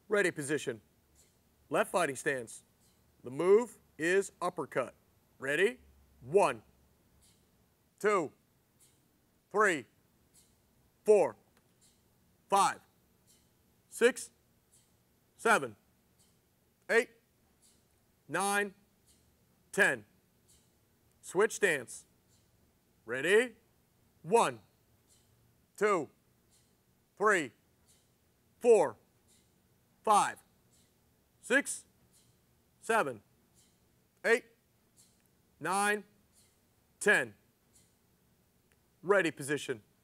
Ready position. Left fighting stance. The move is uppercut. Ready? 1, 2, 3, 4, 5, 6, 7, 8, 9, 10. Switch stance. Ready? 1, 2, 3, 4, 5, 6, 7, 8, 9, 10. Ready position.